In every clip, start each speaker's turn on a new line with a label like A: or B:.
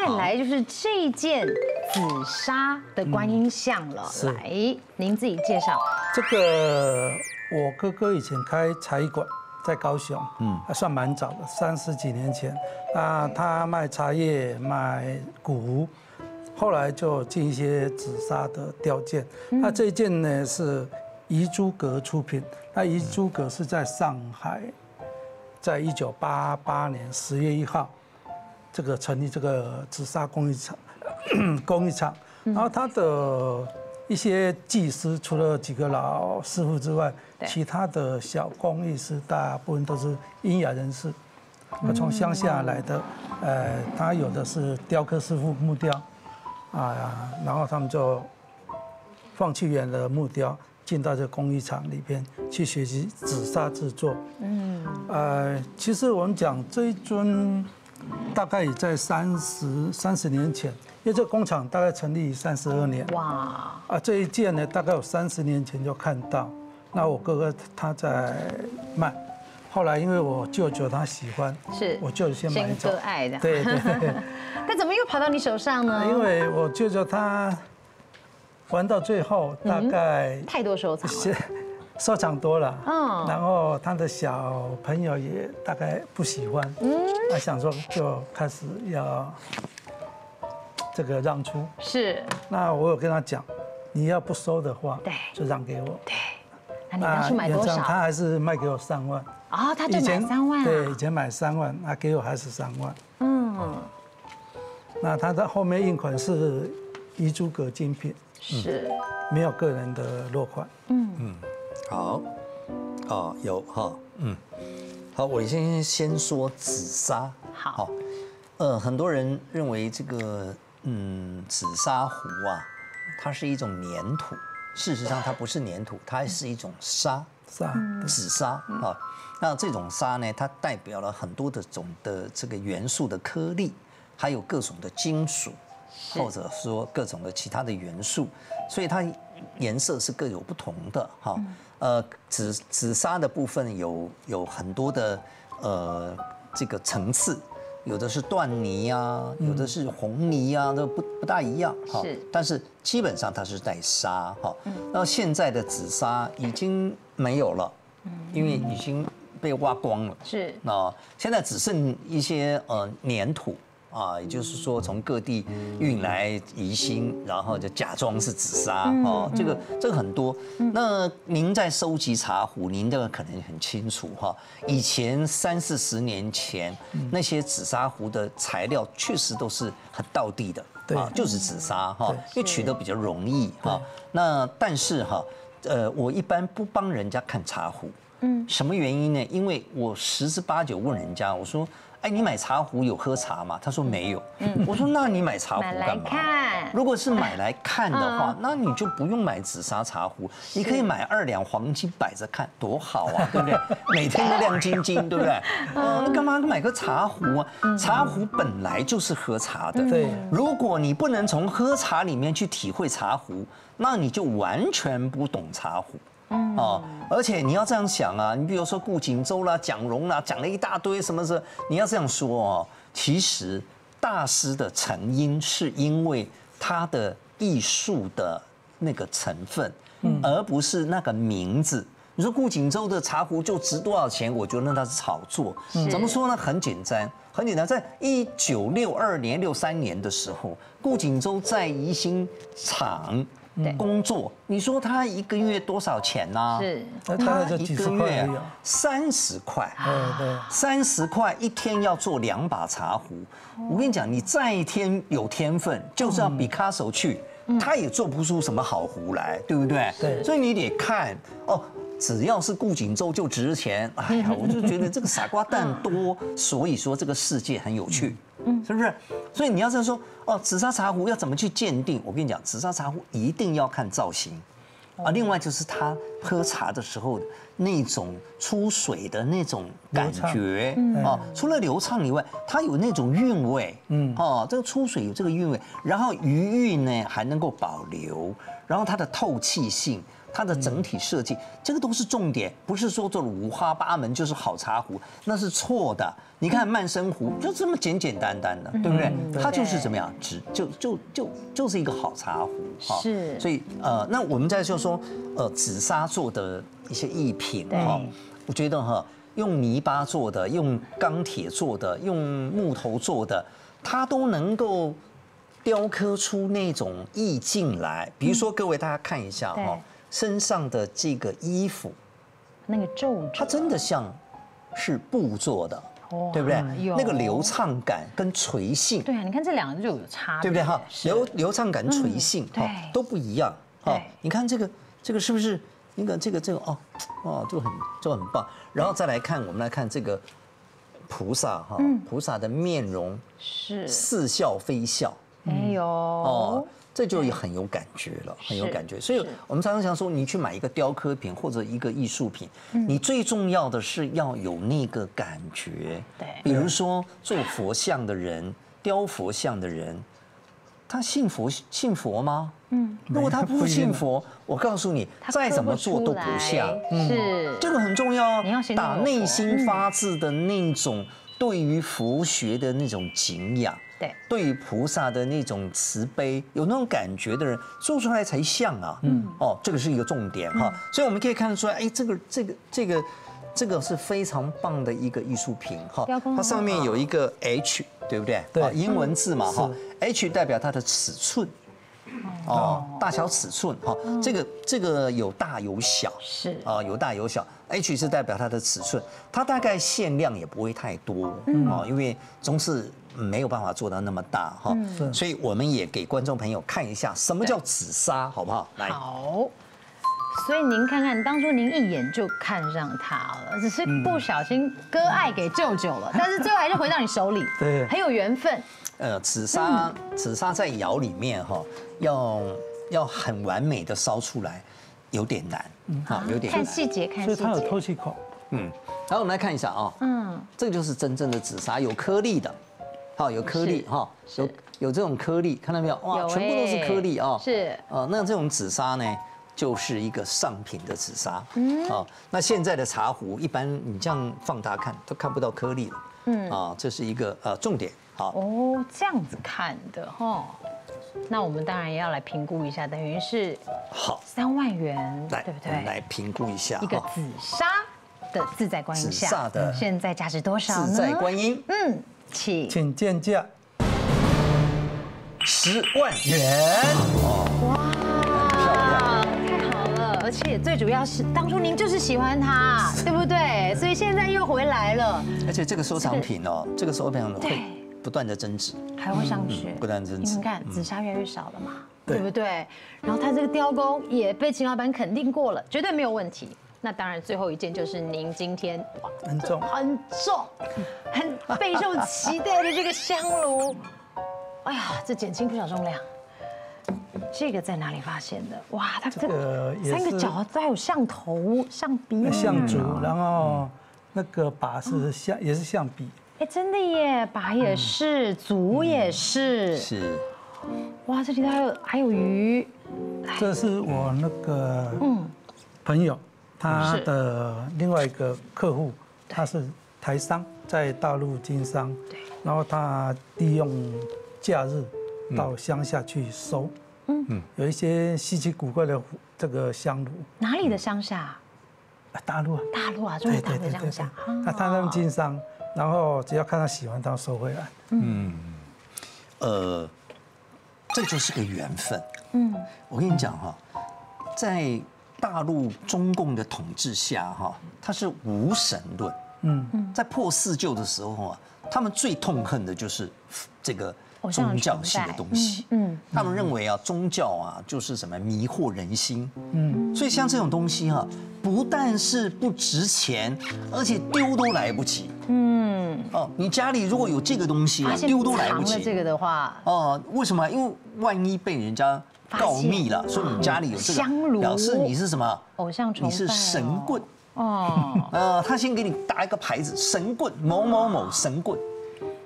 A: 再来就是这件紫砂的观音像了，来，您自己介绍。
B: 这个我哥哥以前开茶艺馆，在高雄，还算蛮早的，30几年前。那他卖茶叶，卖古壶，后来就进一些紫砂的雕件。那这一件呢是遗珠阁出品，那遗珠阁是在上海，在1988年10月1号，这个成立这个紫砂工艺厂，然后它的一些技师，除了几个老师傅之外，其他的小工艺师大部分都是英雅人士，从乡下来的，他有的是雕刻师傅木雕，然后他们就放弃原来的木雕，进到这工艺厂里边去学习紫砂制作。其实我们讲这一尊，大概也在30年前，因为这个工厂大概成立32年。哇！这一件呢，大概有30年前就看到。那我哥哥他在卖，后来因为我舅舅他喜欢，是我舅舅先买走，
A: 割爱的。
B: 对。
A: 那怎么又跑到你手上呢？
B: 因为我舅舅他玩到最后，大概
A: 太多收藏了。
B: 收藏多了，然后他的小朋友也大概不喜欢，他想说就开始要这个让出，
A: 是。
B: 那我有跟他讲，你要不收的话，对，就让给我。
A: 对。那你当初买多少？
B: 他还是卖给我3万。
A: 哦，他就买3万。
B: 对，以前买3万，他给我还是3万。那他的后面印款是遗珠阁精品，是，没有个人的落款。
C: 好，有哈，好，我先说紫砂。好，很多人认为这个紫砂壶啊，它是一种粘土，事实上它不是粘土，它是一种砂，紫砂啊。那这种砂呢，它代表了很多的这个元素的颗粒，还有各种的金属，或者说各种的其他的元素，所以它颜色是各有不同的哈。紫砂的部分有很多的这个层次，有的是缎泥啊，有的是红泥啊，都不大一样哈。但是基本上它是带砂哈。那现在的紫砂已经没有了，因为已经被挖光了。是。那现在只剩一些粘土。也就是说从各地运来宜兴，然后就假装是紫砂哦，这个很多。那您在收集茶壶，您这个可能很清楚哈。以前30、40年前那些紫砂壶的材料确实都是很道地的，就是紫砂哈，因为取得比较容易哈。那但是哈，我一般不帮人家看茶壶，什么原因呢？因为我10之8九问人家，我说。哎，你买茶壶有喝茶吗？他说没有。我说那你买茶壶干嘛？如果是买来看的话，那你就不用买紫砂茶壶，你可以买2两黄金摆着看，多好啊，对不对？每天都亮晶晶，对不对？那干嘛买个茶壶啊？茶壶本来就是喝茶的。对。如果你不能从喝茶里面去体会茶壶，那你就完全不懂茶壶。而且你要这样想啊，你比如说顾景舟啦、蒋荣啦，讲了一大堆什么事，你要这样说哦，其实大师的成因是因为他的艺术的那个成分，而不是那个名字。你说顾景舟的茶壶就值多少钱？我觉得那是炒作。怎么说呢？很简单，在1962年、63年的时候，顾景舟在宜兴厂。工作，你说他一个月多少钱呢？是，他一个月30块，对，30块一天要做2把茶壶。我跟你讲，你再有天分，就是要毕卡索去，他也做不出什么好壶来，对不对？对，所以你得看哦。只要是顾景舟就值钱，哎呀，我就觉得这个傻瓜蛋多，所以说这个世界很有趣，是不是？所以你要这样说哦，紫砂茶壶要怎么去鉴定？我跟你讲，紫砂茶壶一定要看造型，另外就是他喝茶的时候那种出水的那种感觉除了流畅以外，它有那种韵味，这个出水有这个韵味，然后余韵呢还能够保留，然后它的透气性。 它的整体设计，这个都是重点，不是说做了五花八门就是好茶壶，那是错的。你看曼生壶就这么简简单单的，对不对？它就是怎么样，就是一个好茶壶。
A: 是。
C: 所以那我们再就说紫砂做的一些艺品哈，我觉得哈，用泥巴做的、用钢铁做的、用木头做的，它都能够雕刻出那种意境来。比如说，各位大家看一下哈，身上的这个衣服，
A: 那个皱褶，
C: 它真的像是布做的，对不对？那个流畅感跟垂性，
A: 对啊，你看这两个就有差别，
C: 对不对哈？流畅感、垂性哈都不一样。哈，你看这个是不是？这个就很棒。然后再来看，我们来看这个菩萨哈，菩萨的面容是似笑非笑。
A: 哎呦，
C: 这就很有感觉了，很有感觉。所以我们常常想说，你去买一个雕刻品或者一个艺术品，你最重要的是要有那个感觉。
A: 对，
C: 比如说做佛像的人、雕佛像的人，他信佛吗？如果他不信佛，我告诉你，再怎么做都不像。
A: 是，
C: 这个很重要
A: 你要
C: 打内心发自的那种对于佛学的那种敬仰。对于菩萨的那种慈悲，有那种感觉的人做出来才像啊。这个是一个重点哈。所以我们可以看得出来，哎，这个是非常棒的一个艺术品哈。它上面有一个 H， 对不对？对，英文字嘛哈。H 代表它的尺寸。大小尺寸哈，这个有大有小，是有大有小。H 是代表它的尺寸，它大概限量也不会太多因为中式没有办法做到那么大哈，所以我们也给观众朋友看一下什么叫紫砂，好不好？来，
A: 好。所以您看看，当初您一眼就看上它了，只是不小心割爱给舅舅了，但是最后还是回到你手里，对，很有缘分。
C: 紫砂在窑里面哈，要很完美的烧出来，有点难，有点
A: 难。看细节，
B: 所以它有透气口。
C: 然后我们来看一下啊，这个就是真正的紫砂，有颗粒的，有颗粒哈，有这种颗粒，看到没有？哇，全部都是颗粒啊。是那这种紫砂呢，就是一个上品的紫砂。那现在的茶壶，一般你这样放大看，都看不到颗粒了。这是一个重点。好
A: 这样子看的哈，那我们当然也要来评估一下，等于是好3万元，对不对？
C: 来评估一下
A: 一个紫砂的自在观音像，紫砂的现在价值多少呢？
C: 自在观音，
B: 请见价
C: 10万元。
A: 哇，太好了！而且最主要是当初您就是喜欢它，对不对？所以现在又回来了。
C: 而且这个收藏品这个收藏品会不断的增值，
A: 还会上去，
C: 不断增值。
A: 你看紫砂越来越少了嘛，对不对？然后它这个雕工也被秦老板肯定过了，绝对没有问题。那当然，最后一件就是您今天
B: 很重、
A: 很备受期待的这个香炉。哎呀，这减轻不少重量。这个在哪里发现的？哇，它这个3个角都还有象头、象鼻、
B: 象足，然后那个把是也是象鼻。
A: 哎，真的耶，把也是，足也是，
C: 是，
A: 哇，这里头还有鱼。
B: 这是我那个朋友，他的另外一个客户，他是台商，在大陆经商，对，然后他利用假日到乡下去收，有一些稀奇古怪的这个香炉。哪
A: 里的乡下？
B: 大陆啊，
A: 大陆啊，中国大陆的乡下。
B: 那他们经商。然后只要看他喜欢，他收回来。
C: 这就是个缘分。我跟你讲哈，在大陆中共的统治下哈，它是无神论。在破四旧的时候啊，他们最痛恨的就是这个宗教性的东西。他们认为宗教就是什么迷惑人心。所以像这种东西不但是不值钱，而且丢都来不及。你家里如果有这个东西丢都来不及。
A: 这个的话，
C: 为什么？因为万一被人家告密了，说你家里有这个香炉，表示你是什么
A: 偶像崇拜，
C: 你是神棍。他先给你打一个牌子，神棍某某某神棍。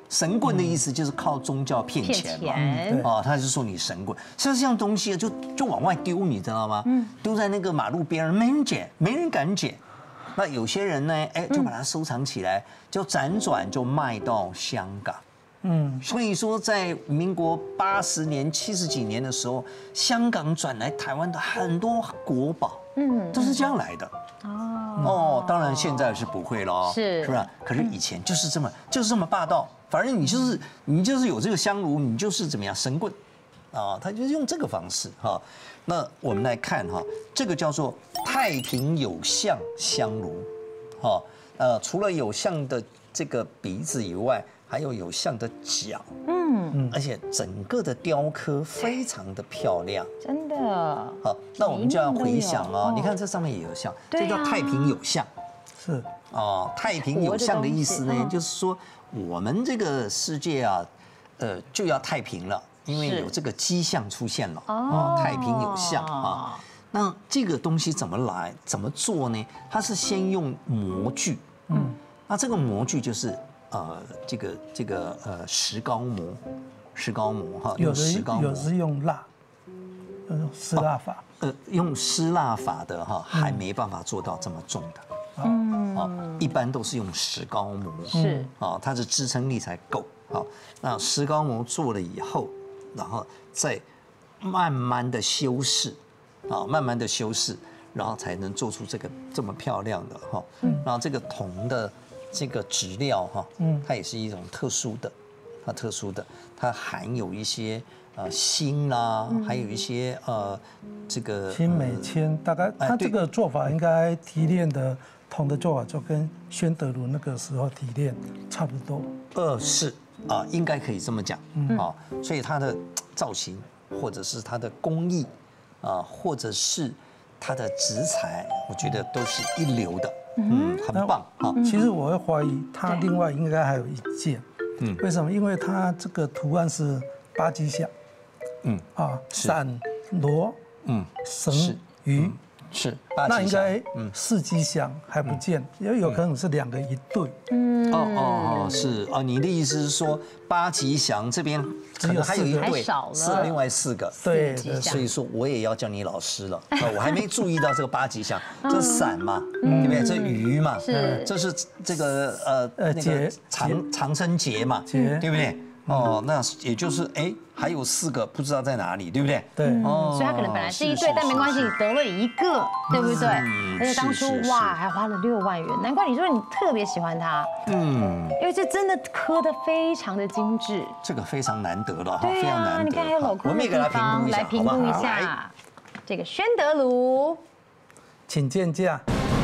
C: 神棍的意思就是靠宗教骗钱嘛。哦，他就说你神棍，像这样东西就往外丢，你知道吗？丢在那个马路边，没人捡，没人敢捡。那有些人呢，就把它收藏起来，就辗转就卖到香港。所以说在民国80年、70几年的时候，香港转来台湾的很多国宝，都是这样来的。哦，当然现在是不会了，是不是？可是以前就是这么霸道，反正你就是有这个香炉，你就是怎么样神棍，啊，他就是用这个方式哈。那我们来看哈，这个叫做太平有相香炉，哈，除了有相的这个鼻子以外，还有相的脚，而且整个的雕刻非常的漂亮，
A: 真的。
C: 好，那我们就要回想哦，你看这上面也有相，这叫太平有相，
B: 是
C: 哦，太平有相的意思呢，就是说我们这个世界啊，就要太平了。因为有这个迹象出现了，太平有相啊。那这个东西怎么做呢？它是先用模具，那这个模具就是这个石膏模哈，
B: 有的是用蜡，湿蜡法，
C: 用湿蜡法的哈，还没办法做到这么重的，一般都是用石膏模，
A: 是
C: 啊，它的支撑力才够。好，那石膏模做了以后。然后再慢慢的修饰，啊，慢慢的修饰，然后才能做出这个这么漂亮的哈。然后这个铜的这个质料哈，它也是一种特殊的，它含有一些锌啦，还有一些这个
B: 锌镁铅，大概它这个做法应该提炼的铜的做法就跟宣德炉那个时候提炼差不多。
C: 是。啊，应该可以这么讲啊，所以它的造型，或者是它的工艺，啊，或者是它的植材，我觉得都是一流的，很棒啊。
B: 其实我会怀疑它另外应该还有一件，为什么？因为它这个图案是8吉祥，伞、螺、绳、鱼。
C: 是，
B: 那应该4吉祥还不见，因为有可能是2个一对。
C: 是哦，你的意思是说8吉祥这边可能还有一对，是另外4个。
B: 对，
C: 所以说我也要叫你老师了。我还没注意到这个8吉祥，这伞嘛，对不对？这鱼嘛，这是这个那个长生节嘛，对不对？哦，那也就是还有4个不知道在哪里，对不对？
B: 对，
A: 所以他可能本来是一对，但没关系，你得了1个，对不对？而且当初哇，还花了6万元，难怪你说你特别喜欢它，因为这真的刻得非常的精致，
C: 这个非常难得了哈，
A: 对啊，你看还有镂空的地方，来评估一下这个宣德炉，
B: 请见价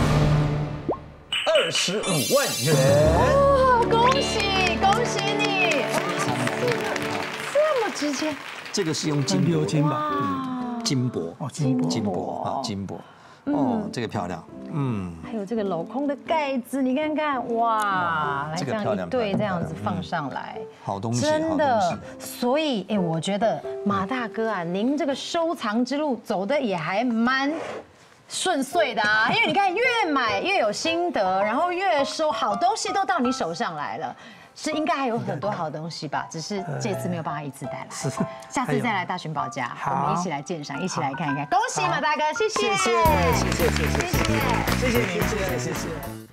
C: 25万元，
A: 恭喜恭喜你！这么直接，
C: 这个是用金铂金吧？金箔，金箔。哦，这个漂亮，
A: 还有这个镂空的盖子，你看看，哇，来这样一对这样子放上来，
C: 好东西，
A: 真的。所以，我觉得马大哥啊，您这个收藏之路走的也还蛮顺遂的啊，因为你看越买越有心得，然后越收好东西都到你手上来了。是应该还有很多好东西吧，只是这次没有办法一次带来，下次再来大寻宝家，我们一起来鉴赏，一起来看一看。恭喜马大哥，谢谢，
C: 谢谢您，谢谢。